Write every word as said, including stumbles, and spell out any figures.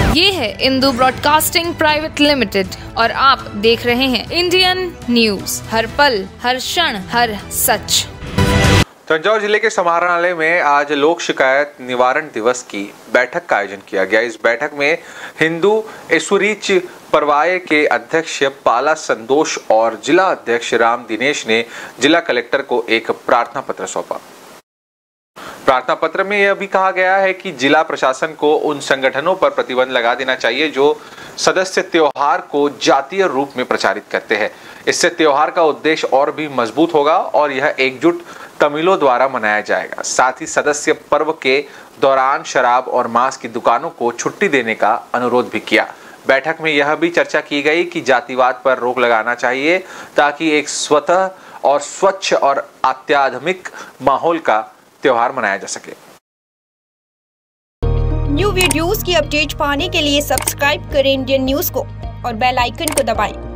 ये है Indu broadcasting private limited और आप देख रहे हैं इंडियन न्यूज, हर पल हर क्षण हर सच। तंजौर जिले के समाहरणालय में आज लोक शिकायत निवारण दिवस की बैठक का आयोजन किया गया। इस बैठक में हिंदू एसुरीच परवाए के अध्यक्ष पाला संतोष और जिला अध्यक्ष राम दिनेश ने जिला कलेक्टर को एक प्रार्थना पत्र सौंपा। प्रार्थना पत्र में यह भी कहा गया है कि जिला प्रशासन को उन संगठनों पर प्रतिबंध लगा देना चाहिए जो सदस्य त्योहार को जातीय रूप में प्रचारित करते हैं। इससे त्योहार का उद्देश्य और भी मजबूत होगा और यह एकजुट तमिलों द्वारा मनाया जाएगा। साथ ही सदस्य पर्व के दौरान शराब और मांस की दुकानों को छुट्टी देने का अनुरोध भी किया। बैठक में यह भी चर्चा की गई कि जातिवाद पर रोक लगाना चाहिए ताकि एक स्वतः और स्वच्छ और अत्याधुनिक माहौल का त्योहार मनाया जा सके। न्यू वीडियोस की अपडेट पाने के लिए सब्सक्राइब करें इंडियन न्यूज को और बेल आइकन को दबाएं।